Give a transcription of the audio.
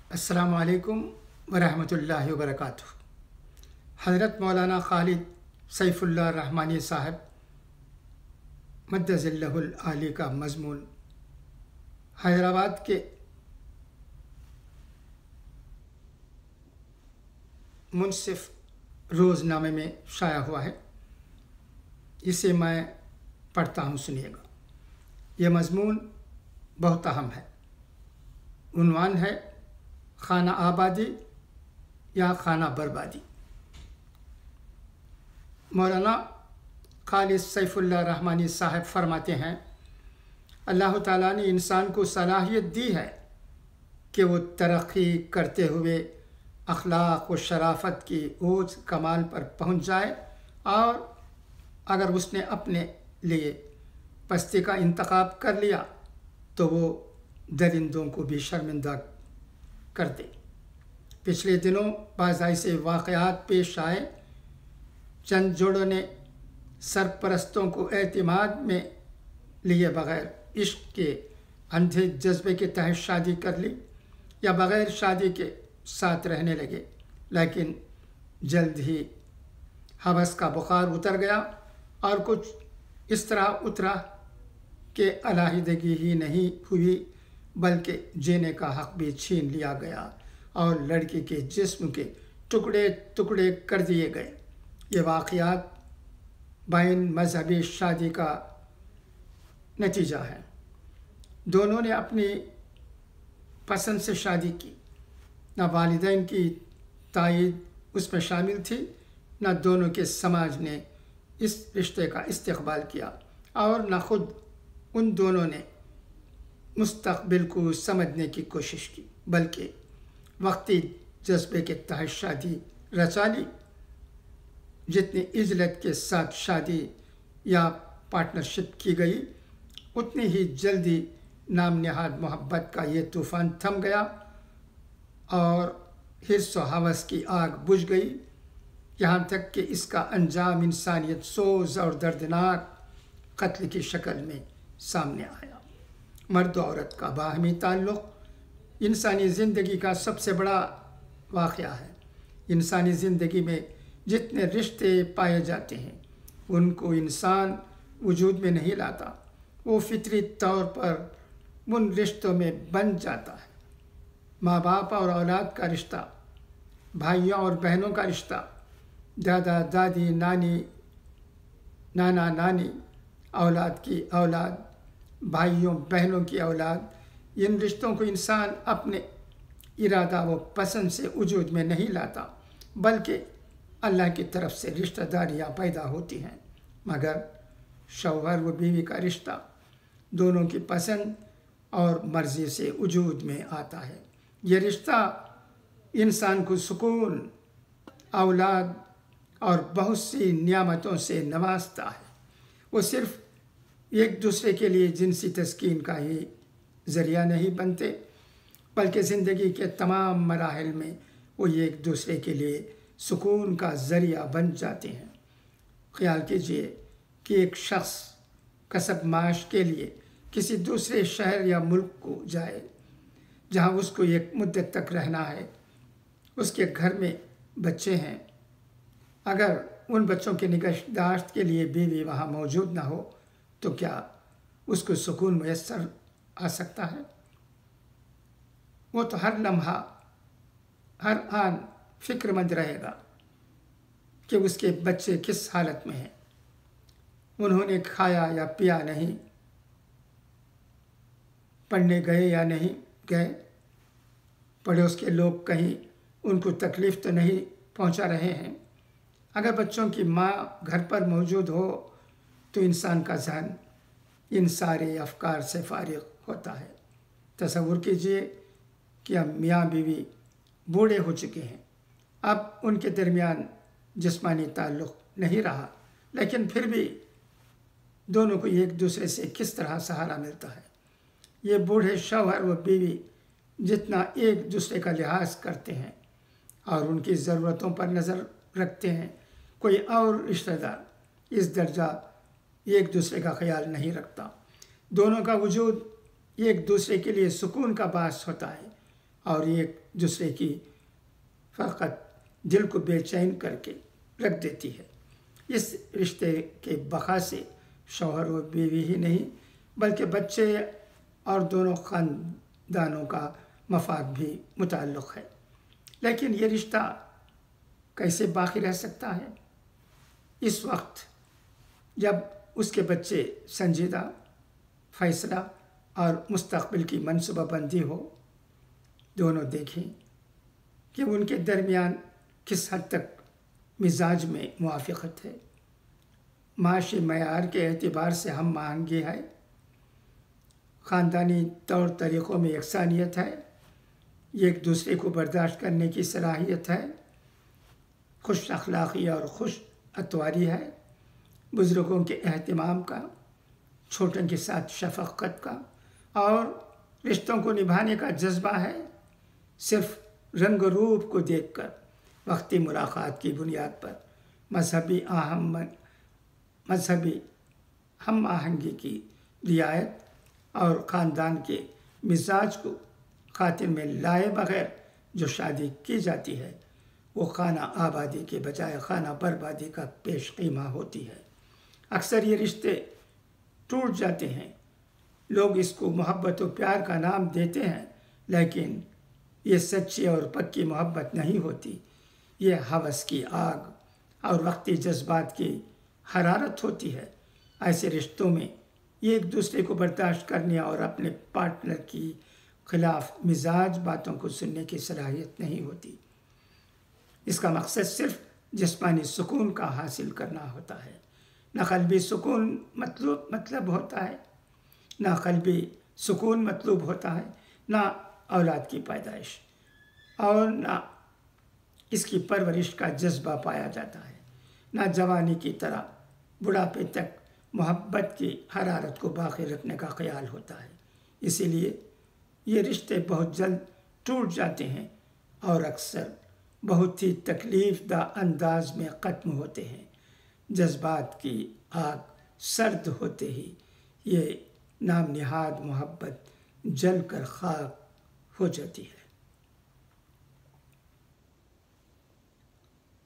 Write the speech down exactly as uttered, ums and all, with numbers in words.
अस्सलामु अलैकुम वरहमतुल्लाहि वबरकातुहू। हज़रत मौलाना खालिद सैफुल्लाह रहमानी साहब मद्दज़िल्लहुल आली का मज़मून हैदराबाद के मुनसिफ रोज़नामे में शाया हुआ है। इसे मैं पढ़ता हूँ, सुनिएगा। यह मज़मून बहुत अहम है। उन्वान है खाना आबादी या खाना बर्बादी। मौलाना खालिद सैफुल्लाह रहमानी साहब फरमाते हैं, अल्लाह ताला ने इंसान को सलाहियत दी है कि वो तरक्की करते हुए अखलाक व शराफत की ऊंच कमाल पर पहुंच जाए, और अगर उसने अपने लिए पस्ती का इंतखाब कर लिया तो वो दरिंदों को भी शर्मिंदा कर दे। पिछले दिनों बाज़ ऐसे वाक़यात पेश आए। चंद जोड़ों ने सरपरस्तों को एतमाद में लिए बग़ैर इश्क के अंधे जज्बे के तहत शादी कर ली या बग़ैर शादी के साथ रहने लगे, लेकिन जल्द ही हवस का बुखार उतर गया और कुछ इस तरह उतरा कि अलहदगी ही नहीं हुई बल्कि जीने का हक़ भी छीन लिया गया और लड़की के जिस्म के टुकड़े टुकड़े कर दिए गए। ये वाक़यात बैन मजहबी शादी का नतीजा है। दोनों ने अपनी पसंद से शादी की। न वालिदैन की तायीद उसमें शामिल थी, न दोनों के समाज ने इस रिश्ते का इस्तक़बाल किया, और न खुद उन दोनों ने मुस्तक़बिल को समझने की कोशिश की, बल्कि वक्ती जज्बे के तहत शादी रचा ली। जितनी इज्जत के साथ शादी या पार्टनरशिप की गई, उतनी ही जल्दी नाम नहाद मोहब्बत का ये तूफ़ान थम गया और हिर्स व हवस की आग बुझ गई, यहाँ तक कि इसका अंजाम इंसानियत सोज और दर्दनाक कत्ल की शक्ल में सामने आया। मर्द औरत का बाहमी ताल्लुक़ इंसानी ज़िंदगी का सबसे बड़ा वाक़या है। इंसानी ज़िंदगी में जितने रिश्ते पाए जाते हैं, उनको इंसान वजूद में नहीं लाता, वो फितरी तौर पर उन रिश्तों में बन जाता है। माँ बाप और औलाद का रिश्ता, भाइयों और बहनों का रिश्ता, दादा दादी नानी नाना नानी, औलाद की औलाद, भाइयों बहनों की औलाद, इन रिश्तों को इंसान अपने इरादा व पसंद से वजूद में नहीं लाता, बल्कि अल्लाह की तरफ से रिश्तेदारियाँ पैदा होती हैं। मगर शौहर व बीवी का रिश्ता दोनों की पसंद और मर्ज़ी से वजूद में आता है। ये रिश्ता इंसान को सुकून, औलाद और बहुत सी नियामतों से नवाजता है। वो सिर्फ़ एक दूसरे के लिए जिनसी तस्कीन का ही ज़रिया नहीं बनते, बल्कि ज़िंदगी के तमाम मराहिल में वो एक दूसरे के लिए सुकून का ज़रिया बन जाते हैं। ख़याल कीजिए कि एक शख्स कसब माश के लिए किसी दूसरे शहर या मुल्क को जाए, जहाँ उसको एक मुद्दत तक रहना है। उसके घर में बच्चे हैं। अगर उन बच्चों के निगहदाश्त के लिए बीवी वहाँ मौजूद ना हो तो क्या उसको सुकून मैसर आ सकता है? वो तो हर लम्हा, हर आन फ़िक्रमंद रहेगा कि उसके बच्चे किस हालत में हैं, उन्होंने खाया या पिया नहीं, पढ़ने गए या नहीं गए, पड़ोस के लोग कहीं उनको तकलीफ़ तो नहीं पहुंचा रहे हैं। अगर बच्चों की माँ घर पर मौजूद हो तो इंसान का ज़हन इन सारे अफकार से फारिग होता है। तसव्वुर कीजिए कि अब मियाँ बीवी बूढ़े हो चुके हैं, अब उनके दरमियान जिस्मानी ताल्लुक़ नहीं रहा, लेकिन फिर भी दोनों को एक दूसरे से किस तरह सहारा मिलता है। ये बूढ़े शौहर व बीवी जितना एक दूसरे का लिहाज करते हैं और उनकी ज़रूरतों पर नज़र रखते हैं, कोई और रिश्तेदार इस दर्जा एक दूसरे का ख्याल नहीं रखता। दोनों का वजूद एक दूसरे के लिए सुकून का बास होता है اور ایک دوسرے کی فقط دل کو بے چین کر کے رکھ دیتی ہے۔ اس رشتے کے بقا سے شوہر و بیوی ہی نہیں بلکہ بچے اور دونوں خاندانوں کا مفاد بھی متعلق ہے۔ لیکن یہ رشتہ کیسے باقی رہ سکتا ہے؟ اس وقت جب اس کے بچے سنجیدہ فیصلہ اور مستقبل کی منصوبہ بندی ہو۔ دونوں دیکھیں کہ ان کے درمیان کس حد تک مزاج میں موافقت ہے، معاشی معیار کے اعتبار سے ہم آہنگی ہے، خاندانی طور طریقوں میں یکسانیت ہے، ایک دوسرے کو برداشت کرنے کی صلاحیت ہے، خوش اخلاقی اور خوش اتواری ہے، بزرگوں کے اہتمام کا، چھوٹوں کے ساتھ شفقت کا اور رشتوں کو نبھانے کا جذبہ ہے۔ صرف رنگ و روپ کو دیکھ کر وقتی ملاقات کی بنیاد پر مذہبی اہم مذہبی ہم آہنگی کی رعایت اور خاندان کے مزاج کو خاطر میں لائے بغیر جو شادی کی جاتی ہے وہ خانہ آبادی کے بجائے خانہ بربادی کا پیش خیمہ ہوتی ہے۔ اکثر یہ رشتے ٹوٹ جاتے ہیں، لوگ اس کو محبت و پیار کا نام دیتے ہیں، لیکن یہ سچی اور پکی محبت نہیں ہوتی، یہ ہوس کی آگ اور وقتی جذبات کی حرارت ہوتی ہے۔ ایسے رشتوں میں ایک دوسرے کو برداشت کرنے اور اپنے پارٹنر کی خلاف مزاج باتوں کو سننے کی صلاحیت نہیں ہوتی۔ اس کا مقصد صرف جسمانی سکون کا حاصل کرنا ہوتا ہے، نہ قلبی سکون مطلوب مطلب ہوتا ہے نہ قلبی سکون مطلوب ہوتا ہے، نہ اولاد کی پیدائش اور نہ اس کی پرورش کا جذبہ پایا جاتا ہے، نہ جوانی کی طرح بڑھاپے تک محبت کی حرارت کو باقی رکھنے کا خیال ہوتا ہے۔ اسی لیے یہ رشتے بہت جلد ٹوٹ جاتے ہیں اور اکثر بہت ہی تکلیف دہ انداز میں ختم ہوتے ہیں۔ جذبات کی آگ سرد ہوتے ہی یہ نام نہاد محبت جل کر خاک ہو جاتی ہے۔